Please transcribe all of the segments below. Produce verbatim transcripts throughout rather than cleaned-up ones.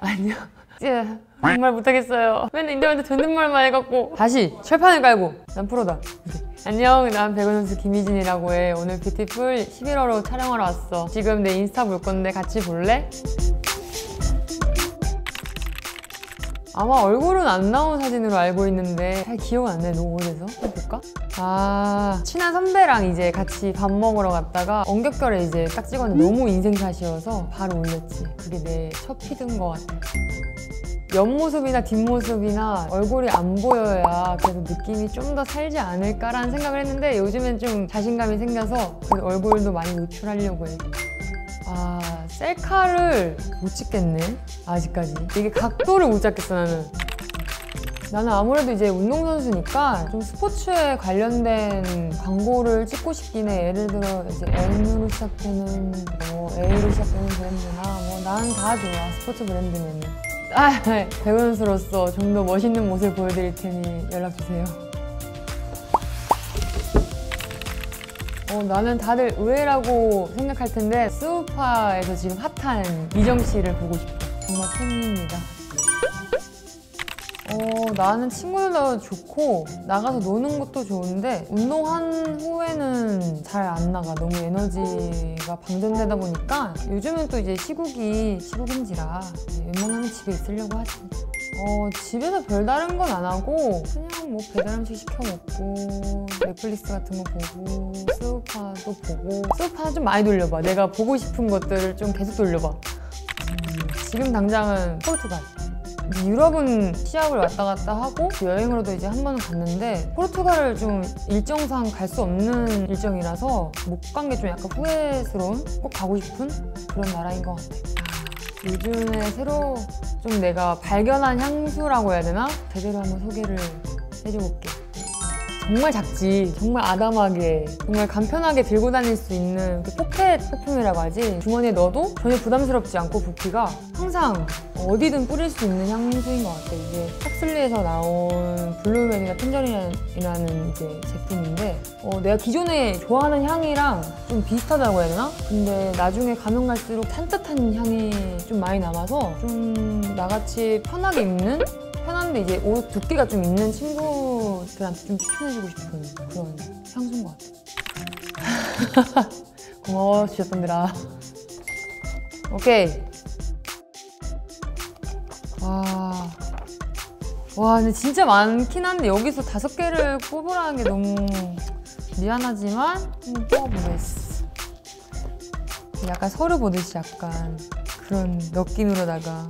안녕. 예, 정말 못하겠어요. 맨날 인터넷 존댓말만 해갖고. 다시 철판을 깔고. 난 프로다. 안녕, 난 배구 선수 김희진이라고 해. 오늘 뷰티풀 십일월호 촬영하러 왔어. 지금 내 인스타 볼 건데 같이 볼래? 아마 얼굴은 안 나온 사진으로 알고 있는데 잘 기억은 안 나요. 너무 오래돼서. 한번 볼까? 아, 친한 선배랑 이제 같이 밥 먹으러 갔다가 언격결에 이제 딱 찍었는데 너무 인생샷이어서 바로 올렸지. 그게 내 첫 피드인 것 같아. 옆모습이나 뒷모습이나 얼굴이 안 보여야 그래도 느낌이 좀 더 살지 않을까라는 생각을 했는데 요즘엔 좀 자신감이 생겨서 그 얼굴도 많이 노출하려고 해. 아, 셀카를 못 찍겠네, 아직까지. 이게 각도를 못 잡겠어, 나는. 나는 아무래도 이제 운동선수니까 좀 스포츠에 관련된 광고를 찍고 싶긴 해. 예를 들어 이제 M으로 시작되는 뭐 A로 시작되는 브랜드나 뭐 난 다 좋아, 스포츠 브랜드면은. 아, 배구 선수로서 좀 더 멋있는 모습을 보여드릴 테니 연락주세요. 어, 나는 다들 의외라고 생각할 텐데 스우파에서 지금 핫한 미정 씨를 보고 싶어. 정말 팬입니다. 어, 나는 친구들도 좋고 나가서 노는 것도 좋은데 운동한 후에는 잘 안 나가. 너무 에너지가 방전되다 보니까 요즘은 또 이제 시국이 시국인지라 웬만하면 집에 있으려고 하지. 어, 집에서 별다른 건 안 하고 그냥 뭐 배달 음식 시켜 먹고 넷플릭스 같은 거 보고 스우파도 보고. 스우파 좀 많이 돌려봐. 내가 보고 싶은 것들을 좀 계속 돌려봐. 음, 지금 당장은 포르투갈. 유럽은 시합을 왔다 갔다 하고 여행으로도 이제 한 번은 갔는데 포르투갈을 좀 일정상 갈 수 없는 일정이라서 못 간 게 좀 약간 후회스러운, 꼭 가고 싶은 그런 나라인 것 같아. 요즘에 새로 좀 내가 발견한 향수라고 해야 되나? 제대로 한번 소개를 해줘볼게. 정말 작지. 정말 아담하게 정말 간편하게 들고 다닐 수 있는 그 포켓 소품이라고 하지. 주머니에 넣어도 전혀 부담스럽지 않고 부피가 항상 어디든 뿌릴 수 있는 향수인 것 같아. 이게 탑슬리에서 나온 블루베리나 텐저린이라는 이제 제품인데 어, 내가 기존에 좋아하는 향이랑 좀 비슷하다고 해야 되나? 근데 나중에 가면 갈수록 산뜻한 향이 좀 많이 남아서 좀 나같이 편하게 입는? 편한데 이제 옷 두께가 좀 있는 친구들한테 좀 추천해주고 싶은 그런 향수인 것 같아. 고마워, 주셨던들아. 오케이. 와. 와, 근데 진짜 많긴 한데 여기서 다섯 개를 꼽으라는 게 너무 미안하지만 한번 뽑아보겠어. 약간 서류 보듯이 약간 그런 느낌으로다가.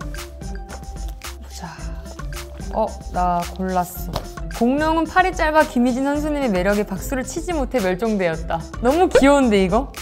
어, 나 골랐어. 공룡은 팔이 짧아 김희진 선수님의 매력에 박수를 치지 못해 멸종되었다. 너무 귀여운데 이거?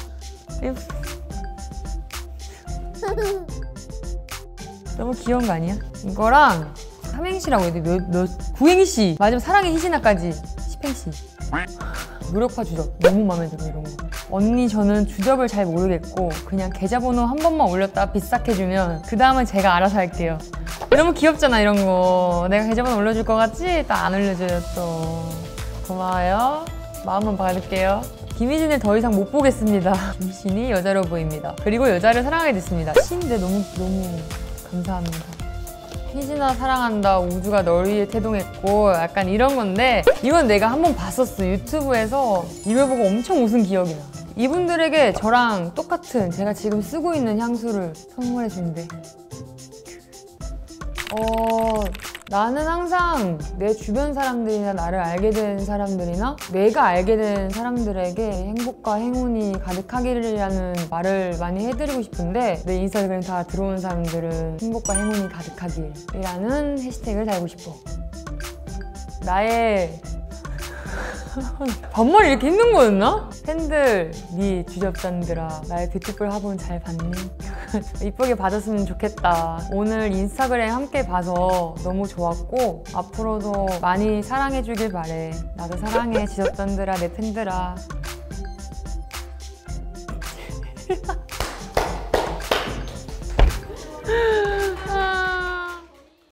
너무 귀여운 거 아니야? 이거랑 삼행시라고 해야 돼. 몇, 몇, 구행시. 마지막 사랑의 희진아까지 십행시. 무력화 주접. 너무 마음에 들어 이런 거. 언니 저는 주접을 잘 모르겠고 그냥 계좌번호 한 번만 올렸다가 비싹해주면 그 다음은 제가 알아서 할게요. 너무 귀엽잖아 이런 거. 내가 계좌번호 올려줄 것 같지? 딱 안 올려줘요 또. 고마워요. 마음만 받을게요. 김희진을 더 이상 못 보겠습니다. 김신이 여자로 보입니다. 그리고 여자를 사랑하게 됐습니다. 신인데 너무 너무 감사합니다. 희진아 사랑한다. 우주가 널 위해 태동했고 약간 이런 건데 이건 내가 한번 봤었어. 유튜브에서 이걸 보고 엄청 웃은 기억이 나. 이분들에게 저랑 똑같은 제가 지금 쓰고 있는 향수를 선물해 준대. 어, 나는 항상 내 주변 사람들이나 나를 알게 된 사람들이나 내가 알게 된 사람들에게 행복과 행운이 가득하기라는 말을 많이 해드리고 싶은데 내 인스타그램 다 들어온 사람들은 행복과 행운이 가득하길이라는 해시태그를 달고 싶어. 나의 반말이 이렇게 힘든 거였나? 팬들, 네 주접잔들아 나의 뷰티풀 화분 잘 봤니? 이쁘게 봐줬으면 좋겠다. 오늘 인스타그램 함께 봐서 너무 좋았고 앞으로도 많이 사랑해주길 바래. 나도 사랑해 주접잔들아 내 팬들아.